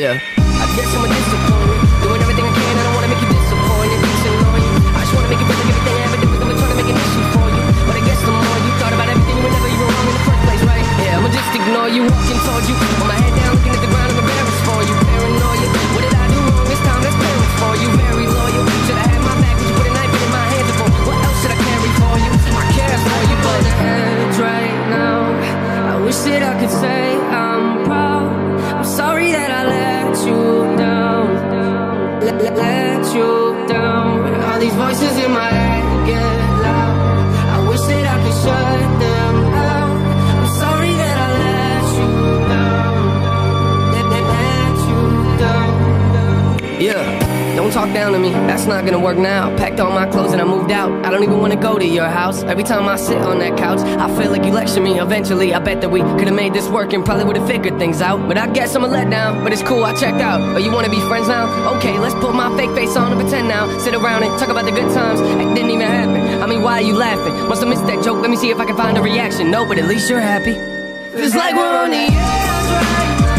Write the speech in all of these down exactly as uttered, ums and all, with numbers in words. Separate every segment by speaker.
Speaker 1: Yeah. I guess I'm a disappointment. Doing everything I can, I don't wanna make you disappointed. It's annoying. I just wanna make you feel like everything I ever did was ever trying to make an issue for you. But I guess the more you thought about everything, you were never even wrong in the first place, right? Yeah, I'ma just ignore you, walking towards you. With my head down, looking at the ground, I'm embarrassed for you. Paranoia. What did I do wrong this time? That's parents for you. Very loyal. Should've had my back, but you put a knife in my hands before. What else should I carry for you? I care for you, but the edge right now. I wish that I could say I'm proud. I'm sorry that I let you down. Let, let, let you down. All these voices in my head get loud. I wish that I could shut them out. I'm sorry that I let you down. Let, let, let you down. Yeah. Don't talk down to me, that's not gonna work now. Packed all my clothes and I moved out. I don't even wanna go to your house. Every time I sit on that couch, I feel like you lecture me. Eventually, I bet that we could've made this work and probably would've figured things out. But I guess I'm a letdown, but it's cool, I checked out. Oh, you wanna be friends now? Okay, let's put my fake face on and pretend now. Sit around and talk about the good times. It didn't even happen. I mean, why are you laughing? Must've missed that joke, let me see if I can find a reaction. No, but at least you're happy. Feels like we're on the edge right now.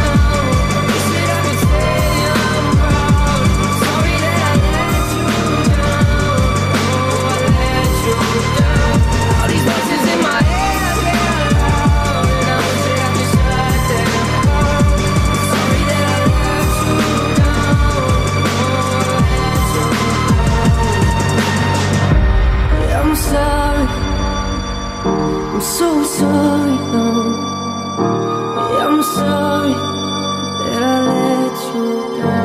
Speaker 1: I'm sorry, I'm so sorry, no. Yeah, I'm sorry that I let you down.